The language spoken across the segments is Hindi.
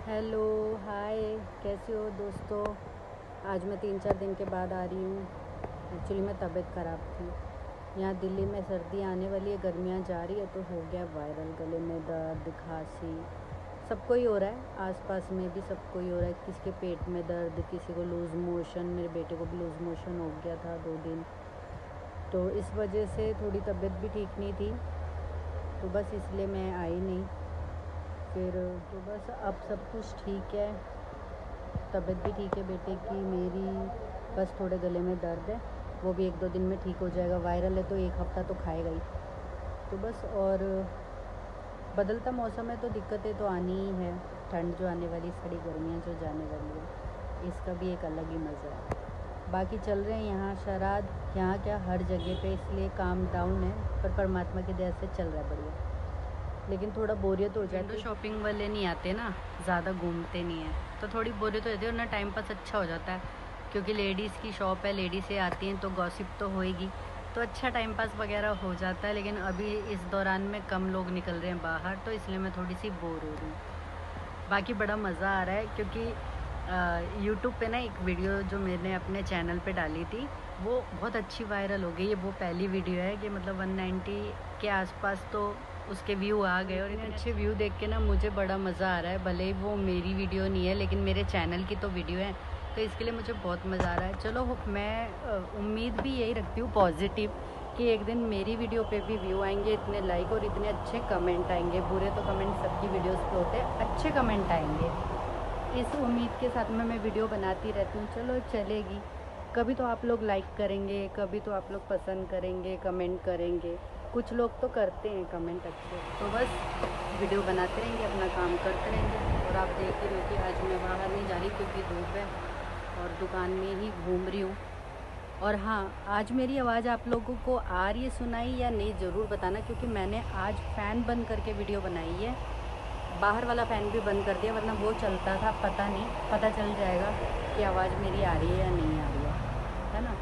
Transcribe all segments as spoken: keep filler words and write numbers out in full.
हेलो, हाय, कैसे हो दोस्तों। आज मैं तीन चार दिन के बाद आ रही हूँ। एक्चुअली मैं तबीयत ख़राब थी। यहाँ दिल्ली में सर्दी आने वाली है, गर्मियाँ जा रही है, तो हो गया वायरल, गले में दर्द, खांसी, सबको ही हो रहा है। आसपास में भी सबको ही हो रहा है। किसी के पेट में दर्द, किसी को लूज़ मोशन। मेरे बेटे को भी लूज़ मोशन हो गया था दो दिन, तो इस वजह से थोड़ी तबीयत भी ठीक नहीं थी, तो बस इसलिए मैं आई नहीं। फिर तो बस अब सब कुछ ठीक है, तबीयत भी ठीक है बेटे की, मेरी। बस थोड़े गले में दर्द है, वो भी एक दो दिन में ठीक हो जाएगा। वायरल है तो एक हफ़्ता तो खाएगा ही, तो बस। और बदलता मौसम है तो दिक्कतें तो आनी ही है। ठंड जो आने वाली, सड़ी गर्मियाँ जो जाने वाली है, इसका भी एक अलग ही मज़ा है। बाकी चल रहे हैं यहाँ शराद, यहाँ क्या हर जगह पे, इसलिए काम डाउन है, पर परमात्मा की दया से चल रहा है बढ़िया। लेकिन थोड़ा बोरियत हो जाती है। विंडो शॉपिंग वाले नहीं आते ना, ज़्यादा घूमते नहीं हैं, तो थोड़ी बोरियत हो जाती है, और ना टाइम पास अच्छा हो जाता है, क्योंकि लेडीज़ की शॉप है, लेडीज़ें आती हैं तो गॉसिप तो होएगी, तो अच्छा टाइम पास वगैरह हो जाता है। लेकिन अभी इस दौरान में कम लोग निकल रहे हैं बाहर, तो इसलिए मैं थोड़ी सी बोर हो रही हूँ। बाकी बड़ा मज़ा आ रहा है, क्योंकि यूट्यूब पे ना एक वीडियो जो मैंने अपने चैनल पे डाली थी, वो बहुत अच्छी वायरल हो गई है। वो पहली वीडियो है कि मतलब वन नाइन्टी के आसपास तो उसके व्यू आ गए, और इतने अच्छे व्यू देख के ना मुझे बड़ा मज़ा आ रहा है। भले ही वो मेरी वीडियो नहीं है, लेकिन मेरे चैनल की तो वीडियो है, तो इसके लिए मुझे बहुत मज़ा आ रहा है। चलो, मैं उम्मीद भी यही रखती हूँ पॉजिटिव, कि एक दिन मेरी वीडियो पे भी व्यू आएंगे, इतने लाइक और इतने अच्छे कमेंट आएंगे। बुरे तो कमेंट सबकी वीडियोस पे होते हैं, अच्छे कमेंट आएंगे। इस उम्मीद के साथ में मैं वीडियो बनाती रहती हूँ। चलो, चलेगी। कभी तो आप लोग लाइक करेंगे, कभी तो आप लोग पसंद करेंगे, कमेंट करेंगे। कुछ लोग तो करते हैं कमेंट अच्छे, तो बस वीडियो बनाते रहेंगे, अपना काम करते रहेंगे। और आप देख ही रहे हो कि आज मैं बाहर नहीं जा रही, क्योंकि धूप है, और दुकान में ही घूम रही हूँ। और हाँ, आज मेरी आवाज़ आप लोगों को आ रही है सुनाई या नहीं, ज़रूर बताना, क्योंकि मैंने आज फ़ैन बंद करके वीडियो बनाई है। बाहर वाला फ़ैन भी बंद कर दिया, वरना वो चलता था। पता नहीं, पता चल जाएगा कि आवाज़ मेरी आ रही है या नहीं आ रही है, है ना।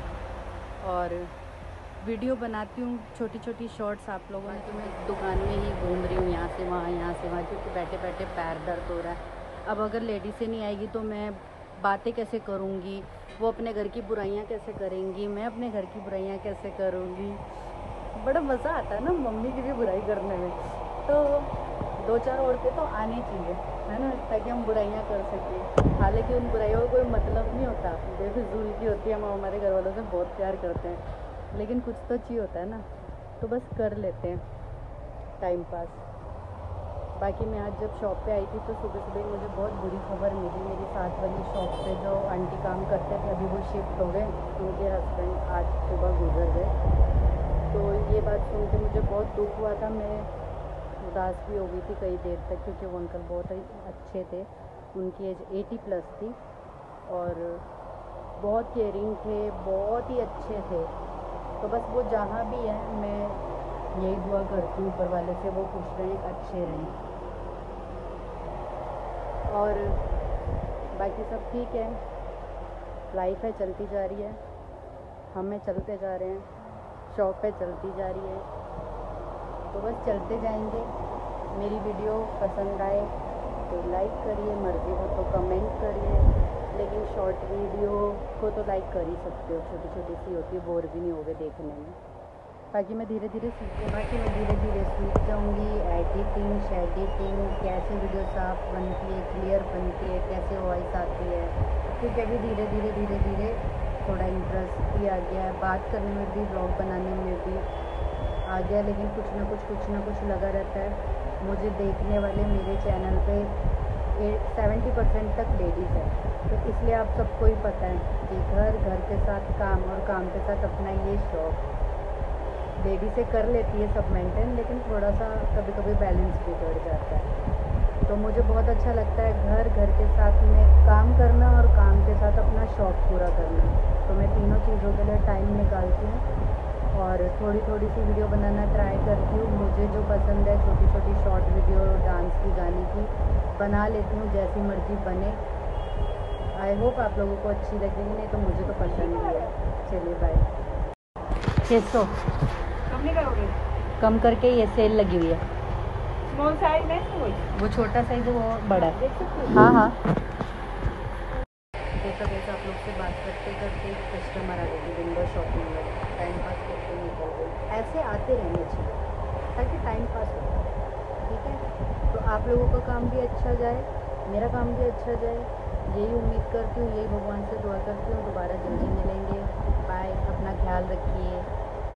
और वीडियो बनाती हूँ छोटी छोटी शॉर्ट्स आप लोगों ने, तो मैं दुकान में ही घूम रही हूँ, यहाँ से वहाँ, यहाँ से वहाँ, क्योंकि बैठे बैठे पैर दर्द हो रहा है। अब अगर लेडी से नहीं आएगी तो मैं बातें कैसे करूँगी, वो अपने घर की बुराइयाँ कैसे करेंगी, मैं अपने घर की बुराइयाँ कैसे करूँगी। बड़ा मज़ा आता है ना मम्मी की भी बुराई करने में, तो दो चार औरतें तो आनी चाहिए, है ना, ताकि हम बुराइयाँ कर सकें। हालांकि उन बुराइयों का कोई मतलब नहीं होता, बेफिजूल की होती है। हम हमारे घर वालों से बहुत प्यार करते हैं, लेकिन कुछ तो चाहिए होता है ना, तो बस कर लेते हैं टाइम पास। बाकी मैं आज जब शॉप पे आई थी, तो सुबह सुबह मुझे बहुत बुरी खबर मिली। मेरी साथ वाली शॉप पे जो आंटी काम करते थे, अभी वो शिफ्ट हो गए, उनके हस्बैंड आज सुबह गुजर गए। तो ये बात सुन के मुझे बहुत दुख हुआ था। मैं उदास भी हो गई थी कई देर तक, क्योंकि वो अंकल बहुत ही अच्छे थे। उनकी एज अस्सी प्लस थी, और बहुत केयरिंग थे, बहुत ही अच्छे थे। तो बस वो जहाँ भी है, मैं यही दुआ करती हूँ ऊपर वाले से, वो खुश रहें, अच्छे रहें। और बाकी सब ठीक है, लाइफ है, चलती जा रही है, हमें चलते जा रहे हैं, शॉप पे चलती जा रही है, तो बस चलते जाएंगे। मेरी वीडियो पसंद आए तो लाइक करिए, मर्ज़ी हो तो कमेंट करिए, लेकिन शॉर्ट वीडियो को तो लाइक कर ही सकते हो, छोटी छोटी सी होती है, बोर भी नहीं होगे देखने में। बाकी मैं धीरे धीरे सीख बाकी मैं धीरे धीरे सीख जाऊँगी एडिटिंग, शेडिटिंग, कैसे वीडियो साफ बनती है, क्लियर बनती है, कैसे वॉइस आती है, क्योंकि अभी धीरे धीरे धीरे धीरे थोड़ा इंटरेस्ट भी आ गया है, बात करने में भी, ब्लॉग बनाने में भी आ गया। लेकिन कुछ ना कुछ कुछ ना कुछ लगा रहता है। मुझे देखने वाले मेरे चैनल पे सेवेंटी परसेंट तक लेडीज़ है, तो इसलिए आप सबको ही पता है कि घर घर के साथ काम, और काम के साथ अपना ये शौक, लेडी से कर लेती है सब मेंटेन, लेकिन थोड़ा सा कभी कभी बैलेंस बिगड़ जाता है। तो मुझे बहुत अच्छा लगता है घर घर के साथ में काम करना, और काम के साथ अपना शौक़ पूरा करना। तो मैं तीनों चीज़ों के लिए टाइम निकालती हूँ, और थोड़ी थोड़ी सी वीडियो बनाना ट्राई करती हूँ। मुझे जो पसंद है, छोटी छोटी शॉर्ट वीडियो, डांस की, गाने की बना लेती हूँ, जैसी मर्ज़ी बने। आई होप आप लोगों को अच्छी लगेगी, नहीं तो मुझे तो पसंद ही है। चलिए बाय। छः सौ कम नहीं करोगे? कम करके ये सेल लगी हुई है। स्मॉल साइज है वो वो छोटा साइज है, वो बड़ा है। देख सकते हो? हाँ हाँ। देखा कैसे आप लोग से बात करते करते कस्टमर आ गए, विंडो शॉपिंग में टाइम पास करके निकल गए। ऐसे आते रहने चाहिए ताकि टाइम पास हो, ठीक है। तो आप लोगों का काम भी अच्छा जाए, मेरा काम भी अच्छा जाए, यही उम्मीद करती हूँ, यही भगवान से दुआ करती हूँ। दोबारा जल्दी मिलेंगे। बाय, अपना ख्याल रखिए।